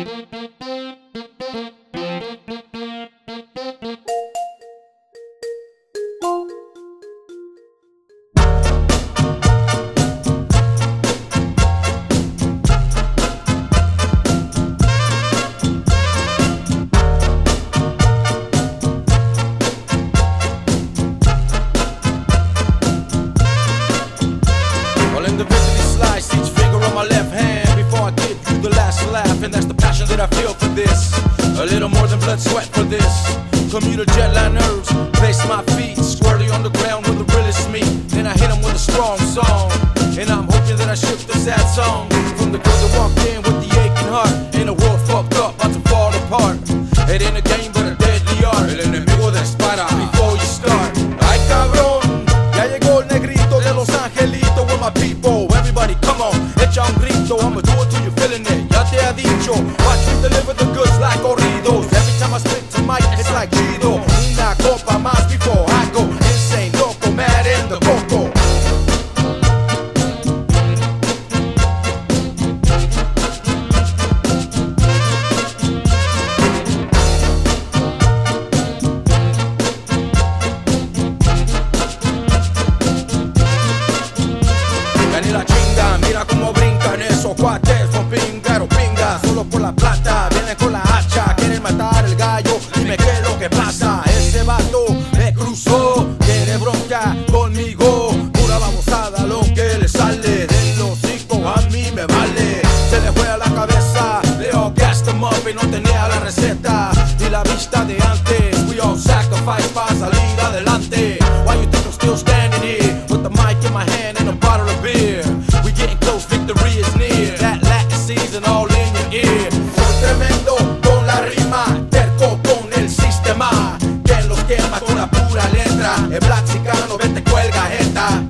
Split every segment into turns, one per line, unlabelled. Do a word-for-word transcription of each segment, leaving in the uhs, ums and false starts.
And that's the passion that I feel for this. A little more than blood, sweat for this. Commuter jet line nerves, place my feet squarely on the ground where the realest me. Then I hit them with a strong song, and I'm hoping that I shift the sad song from the girl that walked in with the aching heart in a world fucked up, about to fall apart. It ain't a game but a deadly art. El enemigo dispara before you start. Ay cabrón, ya llegó el negrito de Los Angelitos with my people. Everybody come on, echa un grito. I'ma do it till you're feeling it. Ya te ha dicho, watch me deliver the goods like corridos. Every time I spit to mic, it's like Chido. Una copa más before I go insane, loco, mad in the coco. Gané la chinga, mira cómo brincan esos cuates, son pingaro, pinga, solo por la plata, vienen con la hacha, quieren matar el gallo, dime qué es lo que pasa. Ese vato me cruzó, quiere bronca conmigo, pura babosada lo que le sale del hocico, a mí me vale. Se le fue a la cabeza, Leo gassed him up y no tenía la receta ni la vista de antes. We all sacrifice para salir adelante. Why you think I'm still standing here with the mic in my hand and a bottle of beer? We getting close, victory is near. That Latin season all in your ear. Soy tremendo con la rima, terco con el sistema, que los quema con la pura letra. El black chicano, vete cuelga jeta.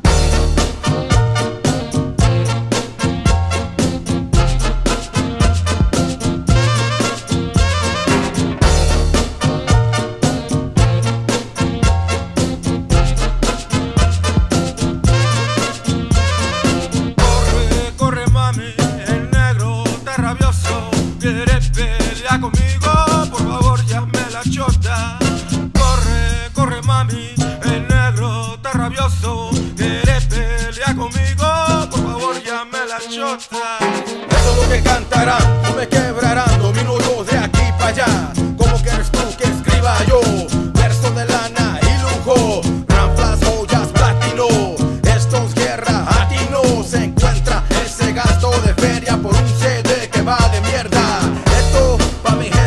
Conmigo, por favor, llame la chota. Corre, corre mami, el negro está rabioso. Quiere pelear conmigo, por favor, llame la chota.
Eso es lo que cantarán, no me quebrarán. Domino yo de aquí para allá. ¿Cómo quieres tú que escriba yo? Versos de lana y lujo, ranflas, joyas, platino. Esto es guerra, a ti no se encuentra ese gasto de feria por un C D que va de mierda. Esto pa' mi gente